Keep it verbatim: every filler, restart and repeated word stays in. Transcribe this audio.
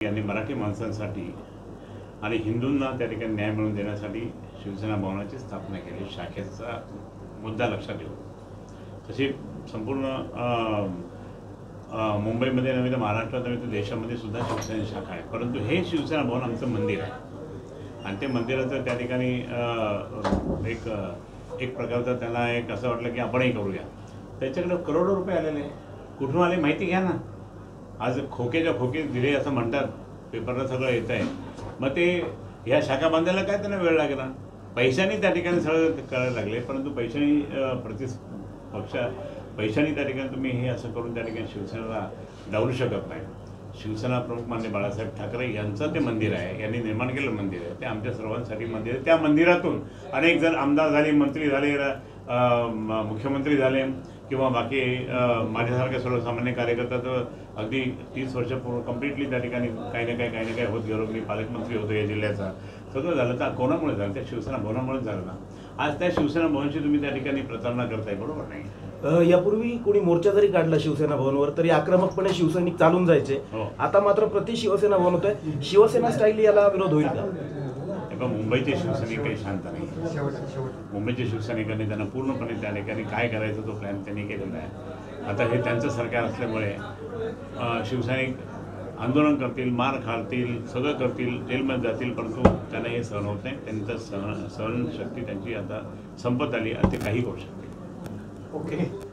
यांनी मराठी माणसांसाठी आणि हिंदूंना त्या ठिकाणी न्याय मिळवून देण्यासाठी शिवसेना भवनाची स्थापना केली. शाखेचा मुद्दा लक्षात ठेवून तशी संपूर्ण मुंबईमध्ये नव्हे तर महाराष्ट्रात नव्हे तर देशामध्ये सुद्धा शिवसेना शाखा आहे. परंतु हे शिवसेना भवन आमचं मंदिर आहे आणि ते मंदिराचं त्या ठिकाणी एक एक प्रकारचं त्यांना एक असं वाटलं की आपणही करूया. त्याच्याकडे करोडो रुपये आलेले कुठून आले माहिती घ्या ना. आज खोकेच्या खोके दिले असं म्हणतात, पेपरला सगळं येत आहे. मग ते ह्या शाखा बांधायला काय त्यांना वेळ लागला. पैशाने त्या ठिकाणी सगळं करायला लागले. परंतु पैशाने प्रति पक्ष पैशाने त्या ठिकाणी तुम्ही हे असं करून त्या ठिकाणी शिवसेनेला डावलू शकत नाही. शिवसेना प्रमुख माननीय बाळासाहेब ठाकरे यांचं ते मंदिर आहे, यांनी निर्माण केलेलं मंदिर आहे. ते आमच्या सर्वांसाठी मंदिर आहे. त्या मंदिरातून अनेक जण आमदार झाले, मंत्री झाले, मुख्यमंत्री झाले किंवा बाकी माझ्यासारख्या सर्वसामान्य कार्यकर्ता तर अगदी तीस वर्ष पूर्ण कम्प्लिटली त्या ठिकाणी काही ना काही काही ना काही होत गेलो. मी पालकमंत्री होतो या जिल्ह्याचा. सगळं झालं तर कोणामुळे झालं? त्या शिवसेना भवनामुळेच झालं ना. आज त्या शिवसेना भवनची तुम्ही त्या ठिकाणी प्रतारणा करताय, बरोबर नाही. यापूर्वी कोणी मोर्चा जरी काढला शिवसेना भवनवर तरी आक्रमकपणे शिवसैनिक चालून जायचे. आता मात्र प्रति शिवसेना भवन होत आहे. शिवसेना स्टाईल याला विरोध होईल का? मुंबईचे शिवसैनिक काही शांत नाही. मुंबईच्या शिवसैनिकांनी त्यांना पूर्णपणे त्या ठिकाणी काय करायचं तो प्लॅन त्यांनी केलेला आहे. आता हे त्यांचं सरकार असल्यामुळे शिवसैनिक आंदोलन करतील, मार खातील, सगळं करतील, जेलमध्ये जातील, परंतु त्यांना हे सहन होत नाही. त्यांचं सहन सहनशक्ती त्यांची आता संपत आली आणि ते काही करू शकतील. ओके.